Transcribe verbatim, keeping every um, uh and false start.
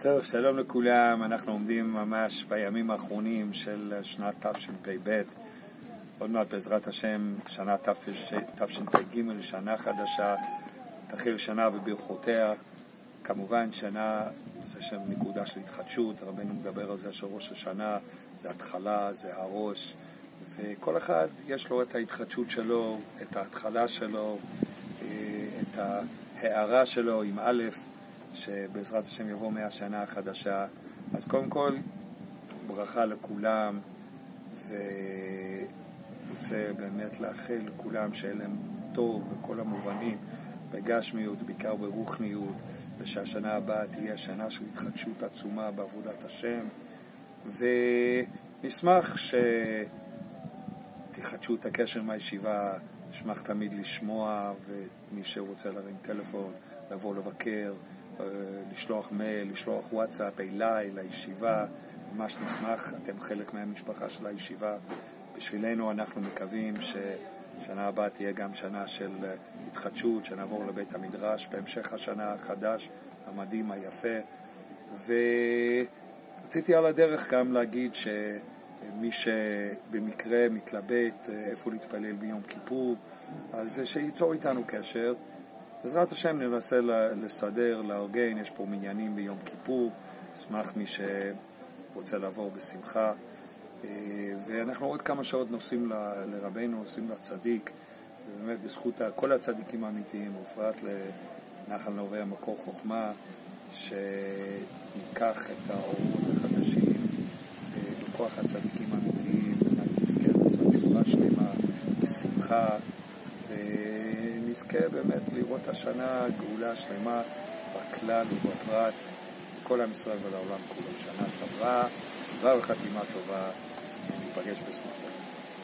טוב, שלום לכולם. אנחנו עומדים ממש בימים האחרונים של שנת תשפ"ב. עוד מעט בעזרת השם שנה תשפ"ג, שנה חדשה, תחיל שנה וברכותיה. כמובן שנה זה שם נקודה של התחדשות, רבנו מדבר על זה שראש השנה זה התחלה, זה הראש, וכל אחד יש לו את ההתחדשות שלו, את ההתחלה שלו, את ההערה שלו עם א', שבעזרת השם יבוא מהשנה החדשה. אז קודם כל ברכה לכולם, ורוצה באמת לאחל לכולם שיהיה להם טוב בכל המובנים, בגשמיות, בעיקר ברוחניות, ושהשנה הבאה תהיה שנה של התחדשות עצומה בעבודת השם, ונשמח שתחדשו את הקשר מהישיבה. נשמח תמיד לשמוע, ומי שרוצה להרים טלפון, לבוא לבקר, לשלוח מייל, לשלוח וואטסאפ אליי, לישיבה, ממש נשמח. אתם חלק מהמשפחה של הישיבה. בשבילנו אנחנו מקווים ששנה הבאה תהיה גם שנה של התחדשות, שנעבור לבית המדרש בהמשך השנה החדש, המדהים, היפה. ורציתי על הדרך גם להגיד שמי שבמקרה מתלבט איפה להתפלל ביום כיפור, אז שיצור איתנו קשר. בעזרת השם ננסה לסדר, לארגן, יש פה מניינים ביום כיפור, אשמח מי שרוצה לעבור בשמחה. ואנחנו עוד כמה שעות נוסעים לרבנו, נוסעים לצדיק, ובאמת בזכות כל הצדיקים האמיתיים, ובפרט לנחל נווה המקור חוכמה, שניקח את האורות החדשים בכוח הצדיקים האמיתיים, ונזכה לעשות תשובה שלמה בשמחה, ונזכה באמת לראות השנה גאולה שלמה בכלל ובפרט, כל עם ישראל ולעולם כולו. שנה טובה, טובה וחתימה טובה, ניפגש בשמחות.